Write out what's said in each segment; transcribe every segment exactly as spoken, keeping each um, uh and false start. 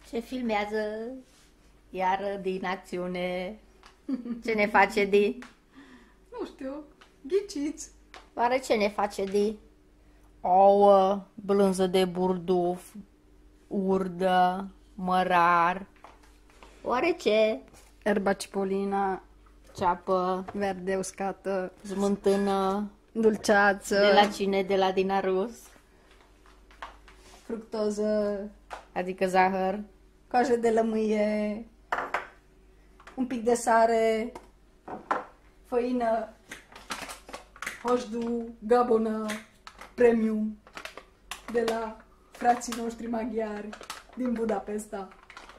Ce filmează iar din acțiune? Ce ne face Di? Nu știu, ghiciți. Oare ce ne face Di? Ouă, blânză de burduf, urdă, mărar. Oare ce? Erba cipolina, Ceapă, verde uscată, smântână. dulceață, De la cine? De la Dinarus? fructoză, Adică zahăr. coajă de lămâie, un pic de sare, făină, hoșdu, gabonă, premium, de la frații noștri maghiari din Budapesta.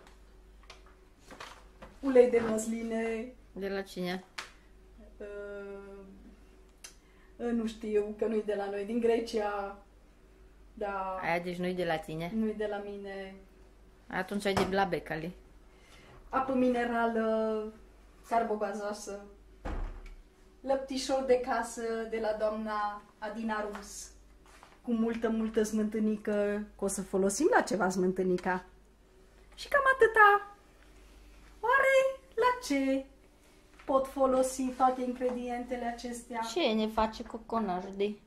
Ulei de măsline, De la cine? uh, nu știu, că nu-i de la noi, din Grecia, da, Aia deci nu-i de la tine. nu-i de la mine. Atunci ai de la Becali. Apă minerală, carbogazoasă, lăptișor de casă de la doamna Adina Rus, cu multă, multă smântânică, că o să folosim la ceva smântânica. Și cam atâta. Oare la ce pot folosi toate ingredientele acestea? Ce ne face coconaj Di?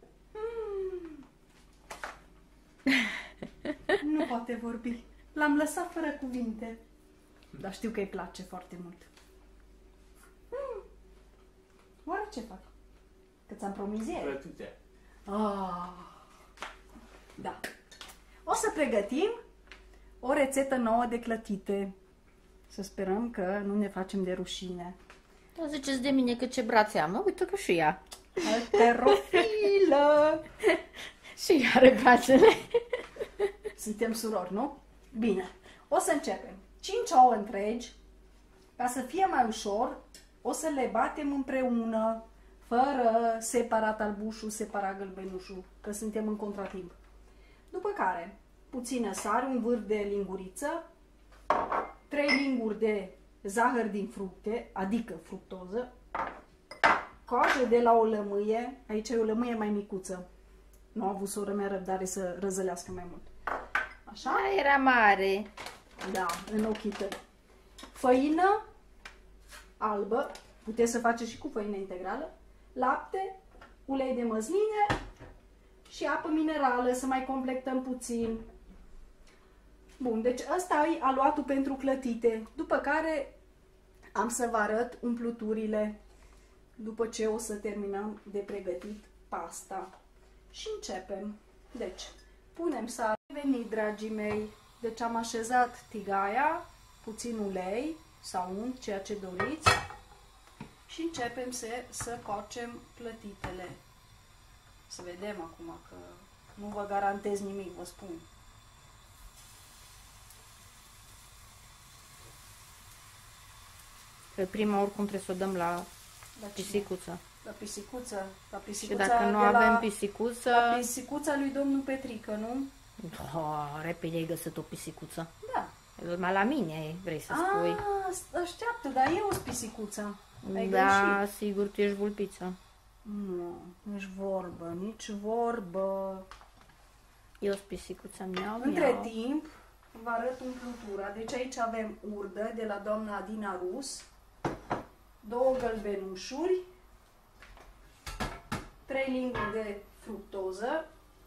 Nu poate vorbi. L-am lăsat fără cuvinte. Dar știu că îi place foarte mult. Hmm. Oare ce fac? Că ți-am promis ieri. Prătute. Ah. Da. O să pregătim o rețetă nouă de clătite. Să sperăm că nu ne facem de rușine. Da, ziceți de mine că ce brațe am, mă? Uite că și ea. Alterofilă! Și ea are brațele. Suntem surori, nu? Bine. O să începem. cinci ouă întregi. Ca să fie mai ușor, o să le batem împreună, fără separat albușul, separat gălbenușul, că suntem în contratimp. După care, puțină sare, un vârf de linguriță, trei linguri de zahăr din fructe, adică fructoză, coajă de la o lămâie, aici e o lămâie mai micuță. Nu a avut sora mea răbdare să răzălească mai mult. Așa? Da, era mare. Da, în ochii tăi. Făină albă, puteți să faceți și cu făină integrală, lapte, ulei de măsline și apă minerală, să mai completăm puțin. Bun, deci ăsta e aluatul pentru clătite, după care am să vă arăt umpluturile, după ce o să terminăm de pregătit pasta. Și începem. Deci, punem sare. Venit, dragii mei. Deci am așezat tigaia, puțin ulei sau unt, ceea ce doriți. Și începem să, să cocem clătitele. Să vedem acum, că nu vă garantez nimic, vă spun. Pe prima oricum trebuie să o dăm la La pisicuță. La pisicuță. La Și pisicuța dacă nu de avem la, pisicuță... La pisicuța lui domnul Petrică, nu? Oh, repede ai găsit o pisicuță. Da. Mai la mine vrei să spui. Ah, așteaptă, dar eu sunt pisicuța. Ai Da, greșit. sigur, tu ești vulpiță. Nu, nici vorbă, nici vorbă. Eu sunt pisicuța mea. Între timp, vă arăt umplutura. Deci aici avem urdă de la doamna Adina Rus, două gălbenușuri, trei linguri de fructoză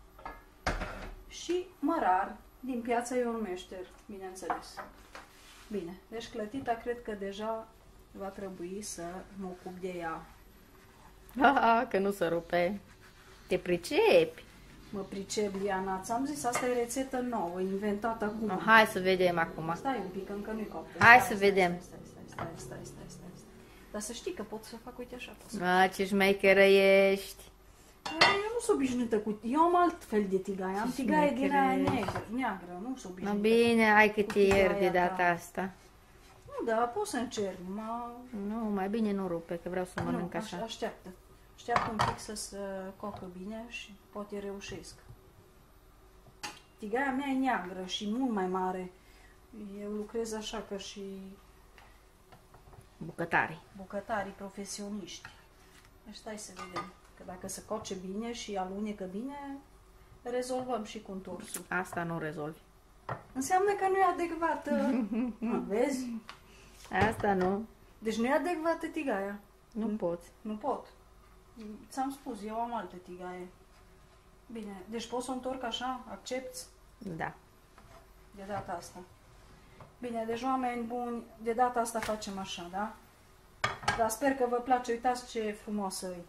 și mărar din piața Ion Meșter, bineînțeles. Bine, deci clătita cred că deja va trebui să mă ocup de ea. Ah, că nu se rupe. Te pricepi. Mă pricep, Liana, ți-am zis, asta e rețetă nouă, inventată acum. No, hai să vedem acum. Stai un pic, încă nu-i coaptă. Hai Stai, să stai, vedem. Stai, stai, stai, stai, stai, stai, stai. Dar să știi că pot să fac, uite așa. Pot să... Ah, ce șmecheră ești. Eu nu sunt obișnuită cu... Eu am alt fel de tigaie. Am tigaie din șmecheră aia ești. neagră, neagră, nu sunt No, obișnuită. bine, hai că te tigaia iert de data ta. asta. Nu, dar pot să încerc. Ma... Nu, mai bine nu rupe, că vreau să mănânc nu, așa. așteaptă. Așteaptă un pic să se cocă bine și poate reușesc. Tigaia mea e neagră și mult mai mare. Eu lucrez așa ca și Bucătarii. bucătarii profesioniști. Deci stai să vedem. Că dacă se coce bine și alunecă bine, rezolvăm și contorsul. Asta nu rezolvi. Înseamnă că nu e adecvată. Vezi? Asta nu. Deci nu e adecvată tigaia. Nu poți. Nu pot. Ți-am spus, eu am alte tigaie. Bine, deci pot să o întorc așa? Accepți? Da. De data asta. Bine, deci oameni buni, de data asta facem așa, da? Dar sper că vă place, uitați ce frumoasă e.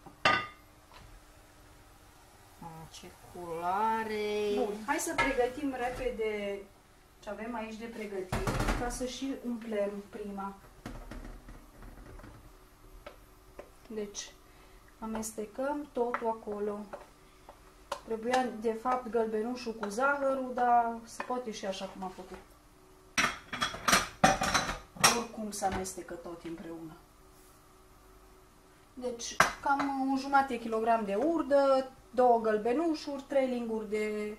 Ce culoare! Bun, hai să pregătim repede ce avem aici de pregătit, ca să și umplem prima. Deci, amestecăm totul acolo. Trebuia, de fapt, gălbenușul cu zahărul, dar se poate și așa cum a făcut. Oricum se amestecă tot împreună. Deci, cam un jumătate kilogram de urdă, două gălbenușuri, trei linguri de...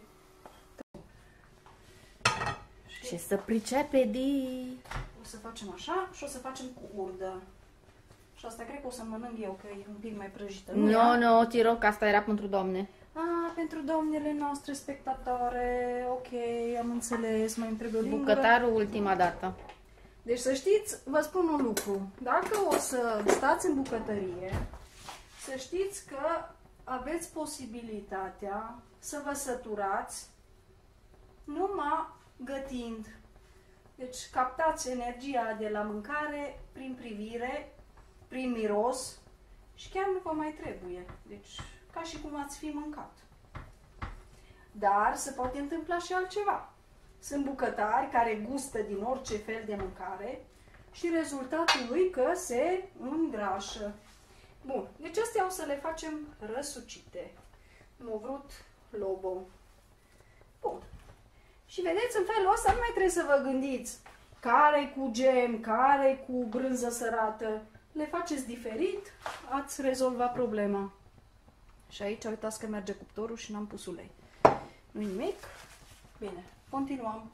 Și să pricepe de... O să facem așa și o să facem cu urdă. Și asta cred că o să mănânc eu, că e un pic mai prăjită. Nu, no, nu, no, Tiro, că asta era pentru domne. Ah, pentru domnile noastre spectatoare, ok, am înțeles, mai întreb o lingură. Bucătarul ultima dată. Deci să știți, vă spun un lucru, dacă o să stați în bucătărie, să știți că aveți posibilitatea să vă săturați numai gătind. Deci captați energia de la mâncare prin privire, prin miros și chiar nu vă mai trebuie. Deci ca și cum ați fi mâncat. Dar se poate întâmpla și altceva. Sunt bucătari care gustă din orice fel de mâncare și rezultatul lui că se îngrașă. Bun, deci astea o să le facem răsucite. M-a vrut Lobo. Bun. Și vedeți, în felul ăsta nu mai trebuie să vă gândiți care cu gem, care cu brânză sărată. Le faceți diferit, ați rezolvat problema. Și aici uitați că merge cuptorul și n-am pus ulei. Nu-i nimic. Bine, continuăm.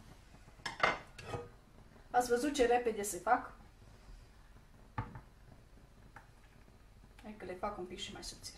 Ați văzut ce repede se fac? Hai că le fac un pic și mai subțire.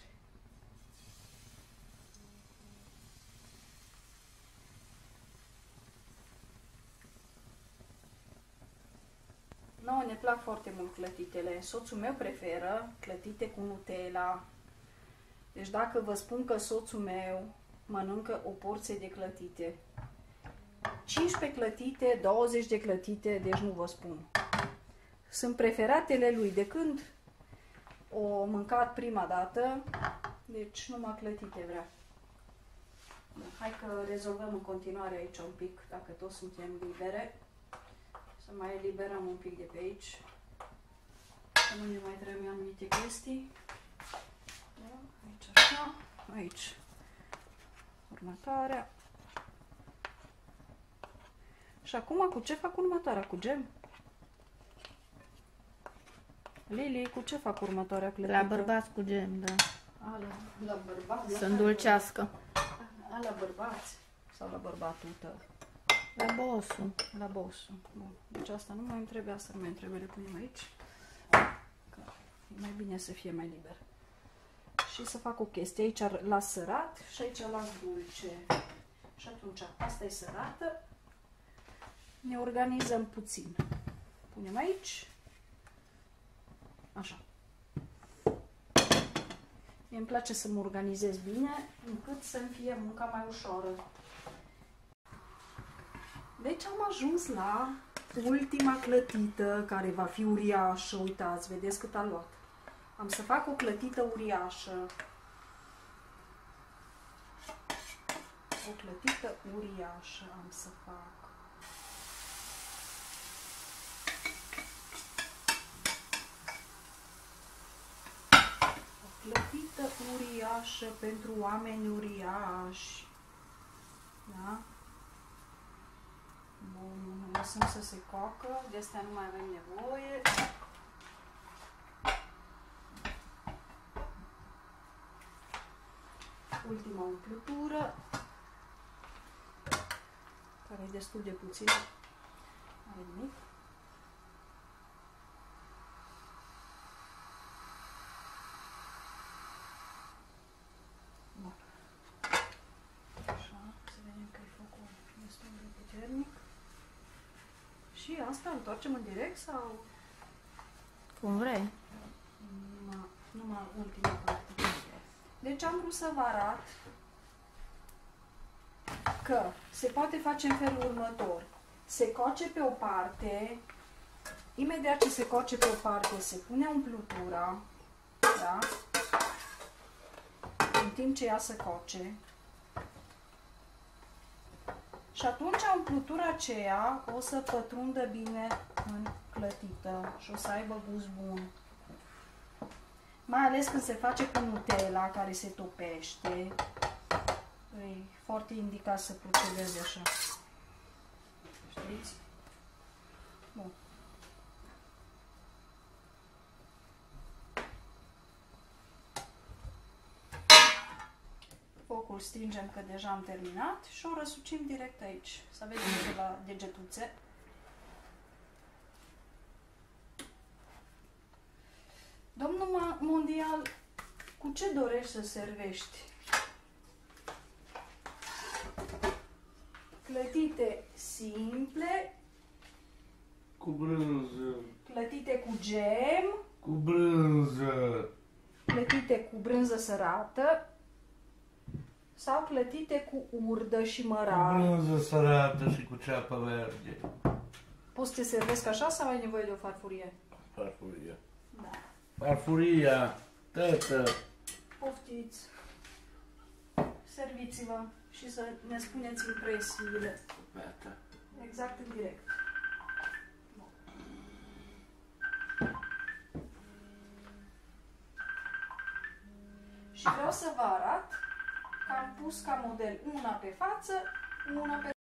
Nouă ne plac foarte mult clătitele. Soțul meu preferă clătite cu Nutella. Deci dacă vă spun că soțul meu mănâncă o porție de clătite, cincisprezece clătite, douăzeci de clătite, deci nu vă spun. Sunt preferatele lui de când o mâncat prima dată, deci numai clătite vrea. Bun, hai că rezolvăm în continuare aici un pic, dacă toți suntem libere. Să mai eliberăm un pic de pe aici. Să nu ne mai trebuie anumite chestii. Da, aici așa, aici. Următoarea. Și acum cu ce fac următoarea? Cu gem? Lili, cu ce fac următoarea clătită? La bărbați cu gem, da. A, la, la bărbați? Să îndulcească. A, la bărbați? Sau la bărbatul tău? La bossul. La bossul. Bun. Deci asta nu mai îmi trebuie, asta nu mai îmi trebuie, le punem aici. Că e mai bine să fie mai liber. Și să fac o chestie. Aici las sărat și aici las dulce. Și atunci, asta e sărată. Ne organizăm puțin. Punem aici. Așa. Mie îmi place să mă organizez bine, încât să-mi fie munca mai ușoară. Deci am ajuns la ultima clătită, care va fi uriașă. Uitați, vedeți cât a luat. Am să fac o clătită uriașă. O clătită uriașă am să fac. O clătită uriașă pentru oameni uriași. Da? Bun, lăsăm să se coacă, de astea nu mai avem nevoie. Ultima umplutură, care e destul de puțină, nu are nimic. Bun. Așa, să vedem că e focul destul de puternic. Și asta întoarcem în direct sau Cum vrei. numai, numai ultima parte? Deci am vrut să vă arăt că se poate face în felul următor. Se coace pe o parte, imediat ce se coace pe o parte, se pune umplutura, da? În timp ce ea se coace. Și atunci umplutura aceea o să pătrundă bine în clătită și o să aibă gust bun. Mai ales când se face cu Nutella, care se topește. E foarte indicat să procedeze așa. Știți? Bun. Focul stingem că deja am terminat și o răsucim direct aici. Să vedem de la degetuțe. Domnul Mondial, cu ce dorești să servești? Clătite simple, Cu brânză. clătite cu gem, Cu brânză. clătite cu brânză sărată sau clătite cu urdă și Cu mărar. brânză sărată și cu ceapă verde. Poți să te servesc așa sau ai nevoie de o farfurie? Farfuria. Da. Farfuria, tătă. Poftiți! Serviți-vă și să ne spuneți impresiile. Gata. Exact în direct. Și vreau să vă arăt că am pus ca model una pe față, una pe